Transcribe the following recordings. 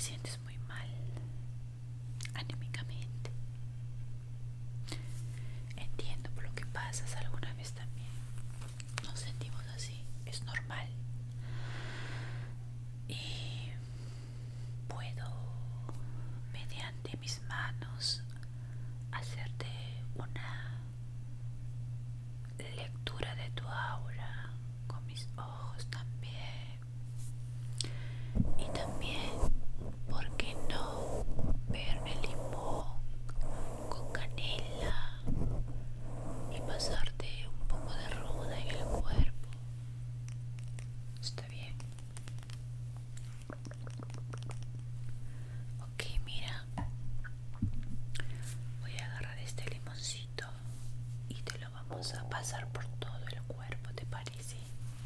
sientes muy mal anímicamente. Entiendo por lo que pasas alguna vez también. Nos sentimos así, es normal. Y puedo, mediante mis manos, hacerte una lectura de tu aura con mis ojos también. Y también, ¿por qué no ver el limón con canela y pasarte un poco de ruda en el cuerpo? ¿Está bien? Ok, mira, voy a agarrar este limoncito y te lo vamos a pasar por todo el cuerpo, ¿te parece?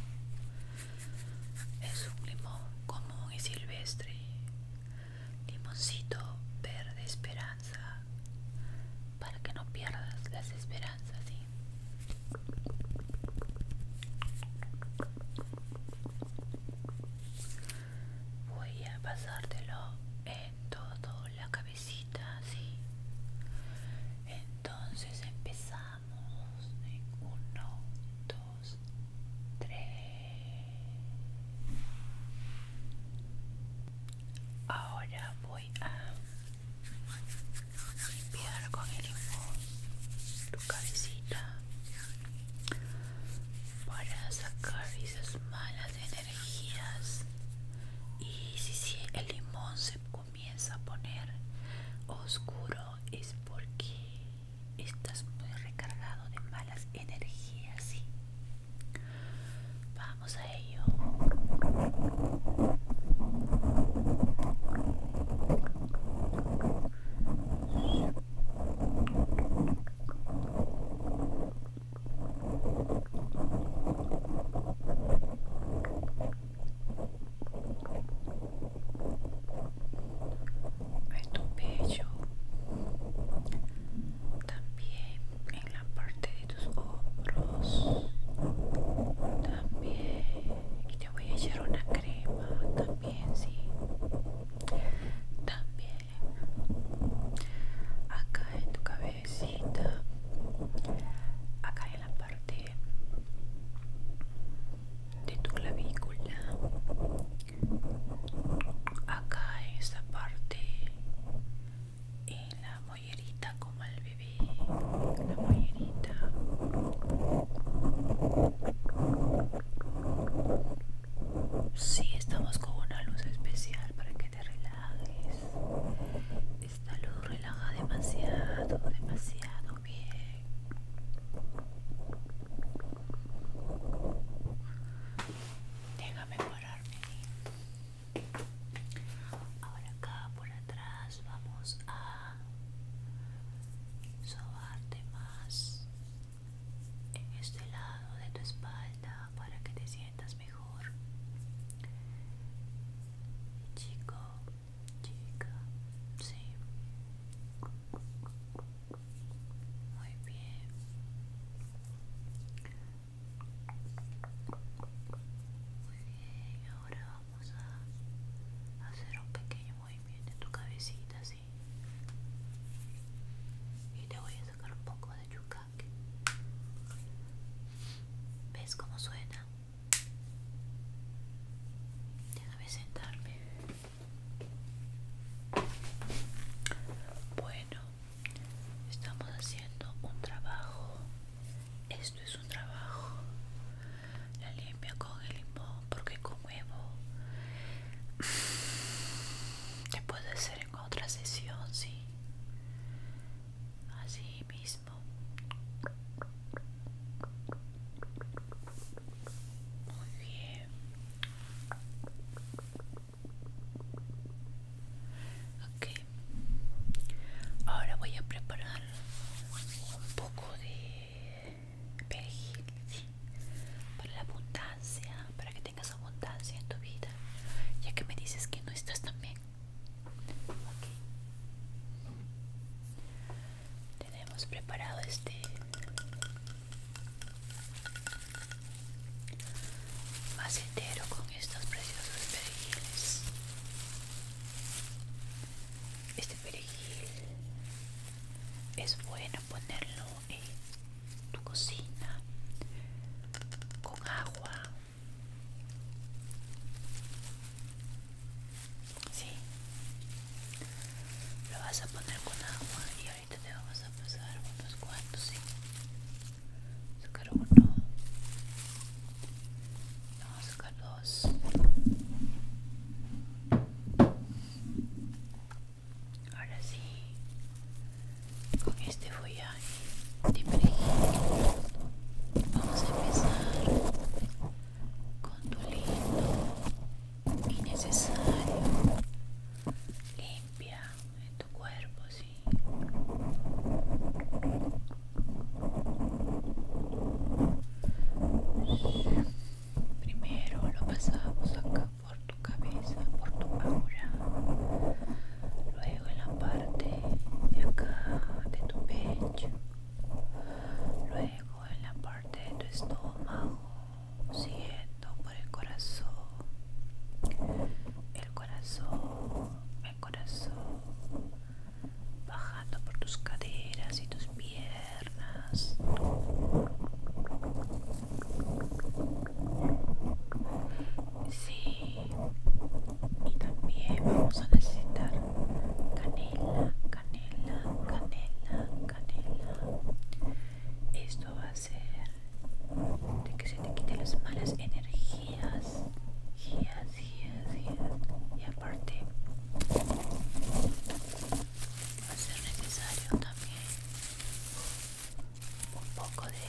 Es un limón común y silvestre, limoncito verde esperanza, para que no pierdas las esperanzas, ¿sí? Voy a pasártelo en toda la cabecita, ¿sí? Entonces empezamos en 1, 2, 3. Ahora voy a limpiar con el limón tu cabecita para sacar esas malas energías. Y si el limón se comienza a poner oscuro es porque estás muy recargado de malas energías, ¿sí? Vamos a ello. En tu pecho, también en la parte de tus hombros, también, y te voy a echar una crema también, sí, también acá en tu cabecita, acá en la parte de tu clavícula, acá en esta parte, en la mollerita como el bebé, la mollerita. Sí, estamos con una luz especial para que te relajes. Esta luz relaja demasiado, demasiado bien. Déjame pararme ahí. Ahora acá por atrás vamos a sobarte más en este lado de tu espalda para que te sientas mejor. Chico, chica, sí. Muy bien. Muy bien, ahora vamos a hacer un pequeño movimiento en tu cabecita, ¿sí? Y te voy a sacar un poco de yucaque. ¿Ves cómo suena? Déjame sentarme. Bueno, estamos haciendo un trabajo. Esto es un trabajo. La limpia con el limón porque con huevo te puede hacer en otra sesión, sí. Así mismo. Muy bien. Ok. Ahora voy a preparar un poco de perejil, ¿sí? Para la abundancia, para que tengas abundancia en tu vida, ya que me dices que no estás tan bien. Ok. Tenemos preparado este macetero con estos preciosos perejiles. cocina con agua. Sí, lo vas a poner con agua y ahorita te vamos a pasar unos cuantos, sí. Sacar uno, vamos a sacar dos. Ahora sí, con este follaje de perejil vamos a empezar con tu lindo y necesario limpia en tu cuerpo, sí. Primero lo pasamos acá por tu cabeza, por tu aura, luego en la parte de acá de tu pecho, luego en la parte de tu estómago, siguiendo por el corazón, bajando por tus caderas y tus piernas. Sí, y también vamos a necesitar canela, canela, canela, canela. Esto va a hacer de que se te quiten las malas energías, y aparte va a ser necesario también un poco de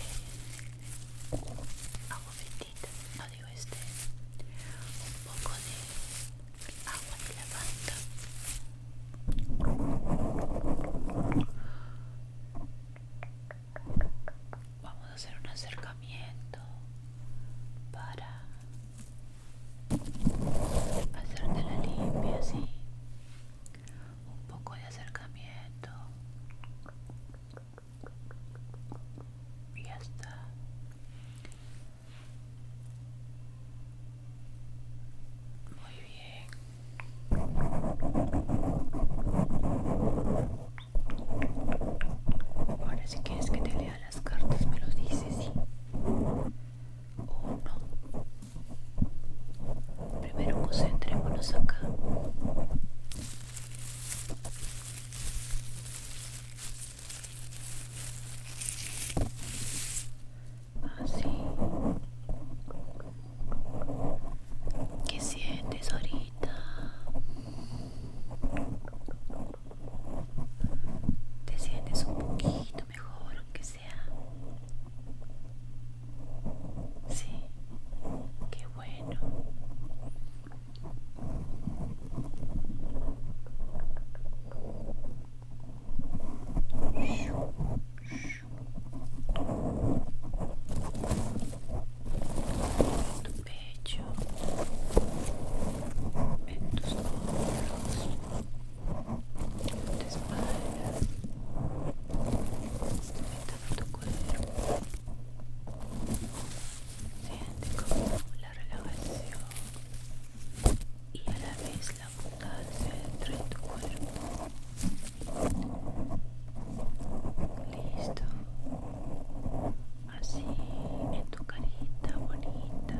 agua bendita, no digo un poco de agua de lavanda. Vamos a hacer un acercamiento para hacerte la limpia, así. Un poco de acercamiento y ya está. Muy bien. Ahora si quieres que te lea las cartas me lo dices, sí o no. Primero concentrémonos acá. Así. ¿Qué sientes ahorita? ¿Te sientes un poquito mejor, aunque sea? Sí, qué bueno. En tu pecho, en tus hombros, en tu espalda, en todo tu cuerpo. Siente como la relajación y a la vez la abundancia dentro de tu cuerpo. Listo. Así en tu carita bonita.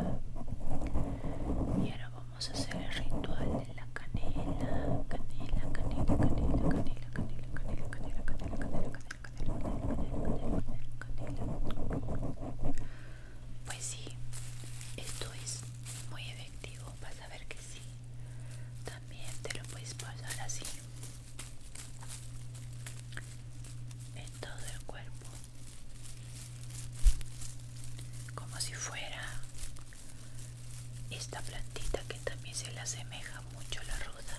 Y ahora vamos a hacer el ritual de la canela. Canela, canela, canela, canela, canela, canela, canela, canela, canela, canela, canela, canela. Pues sí, esto es muy efectivo. Vas a ver que sí. También te lo puedes pasar así en todo el cuerpo, como si fuera esta plantita que también se le asemeja mucho a la ruda.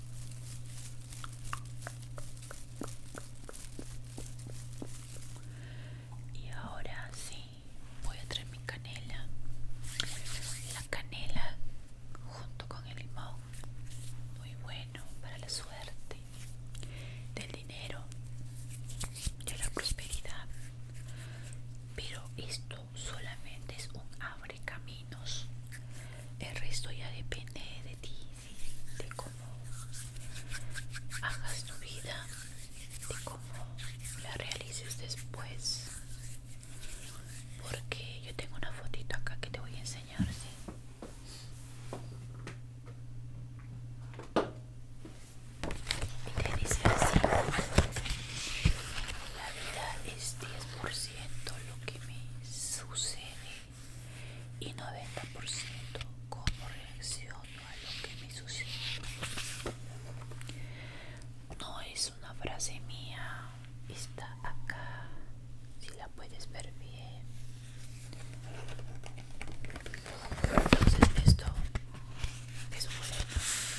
Y ahora sí, voy a traer mi canela. La canela junto con el limón, muy bueno para la suerte, del dinero, de la prosperidad. Pero esto solamente es un abre caminos. El resto ya depende de ti, de cómo hagas tu vida, de cómo la realices después. 50% cómo reacciono a lo que me sucede. No es una frase mía, está acá, si la puedes ver bien. Entonces esto es bueno.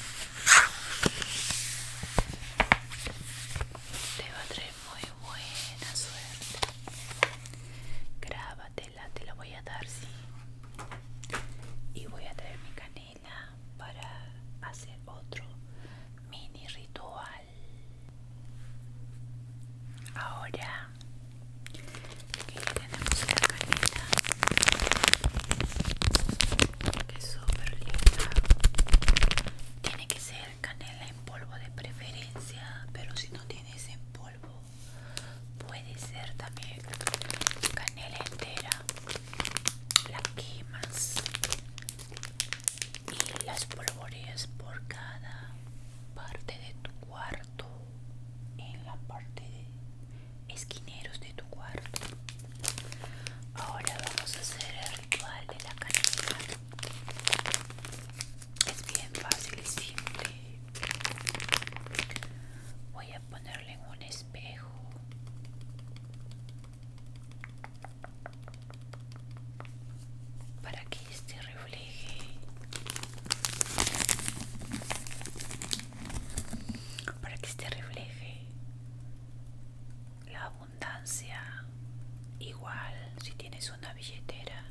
Te va a traer muy buena suerte. Grábatela, te la voy a dar, sí. Y voy a traer mi canela para hacer otro mini ritual. Ahora que ya tenemos la canela, que es súper linda, tiene que ser canela en polvo de preferencia, pero si no tienes en polvo puede ser también canela entera. La quemas y las polvoreas por cada parte de tu cuarto, en la parte de esquineros de tu cuarto. Ahora vamos a hacer el ritual de la canela. Es bien fácil y simple. Voy a ponerle en un espejo para que este refleje, la abundancia. Igual si tienes una billetera,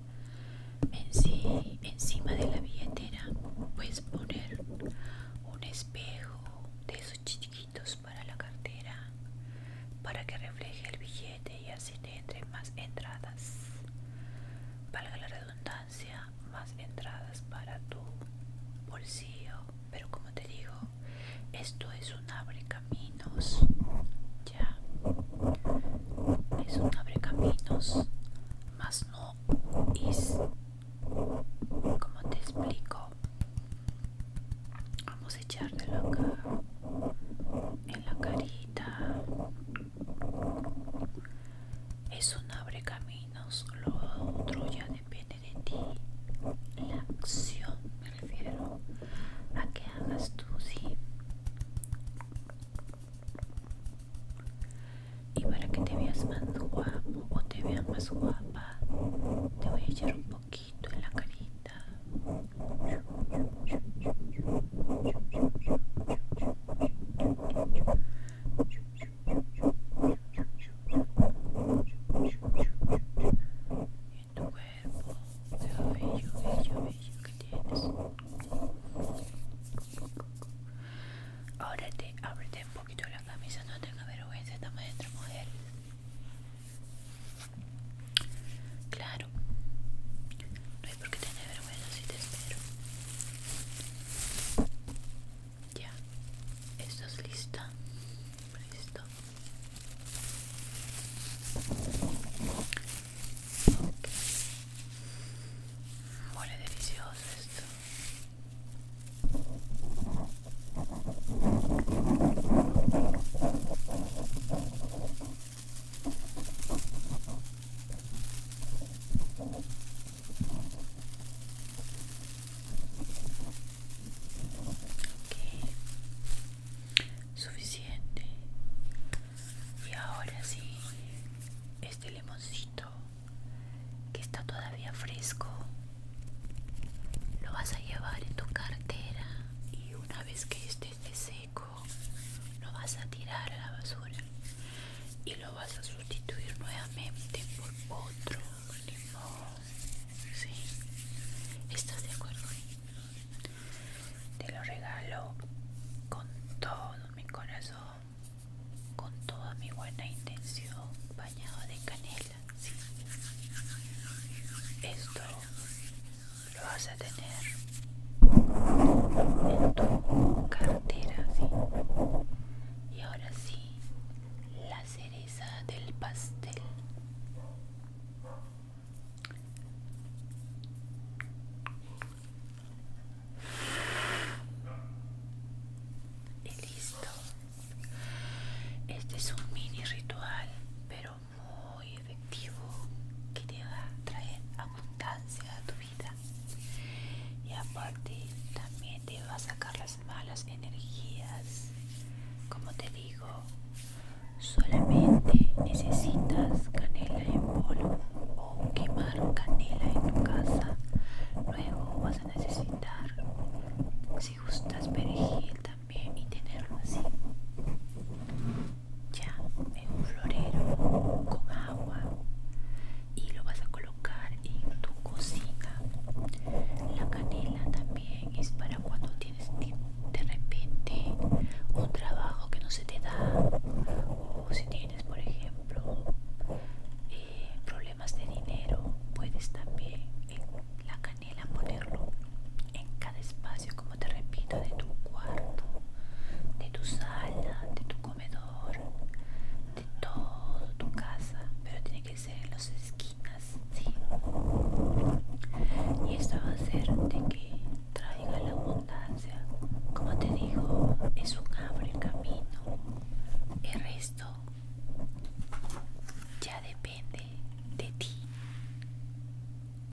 encima de la billetera puedes poner un espejo de esos chiquitos para la cartera, para que refleje el billete y así te entren más entradas, valga la redundancia, más entradas para tu bolsillo. Pero como te digo, esto es un abre caminos, ya, es un abre caminos, más no es, como te explico, vamos a echártelo acá en la carita. Es un abre caminos, lo otro ya depende de ti. La acción, me refiero a que hagas tú, sí. Y para que te veas más guapo o te veas más guapa, te voy a echar un poquito en la carita. En tu cuerpo, lo bello, bello, bello que tienes. Ahora ábrete un poquito la camisa, no tengas vergüenza, estamos entre mujeres. Claro, no hay por qué tener vergüenza si te espero. Ya, ¿estás lista? Listo. Ok. Huele delicioso esto. Ok, suficiente. Y ahora sí, este limoncito que está todavía fresco lo vas a llevar en tu cartera, y una vez que esté seco lo vas a tirar a la basura y lo vas a sustituir nuevamente por otro limón. ¿Sí? ¿Estás de acuerdo? Te lo regalo con todo mi corazón, con toda mi buena intención, bañado de canela. ¿Sí? Esto lo vas a tener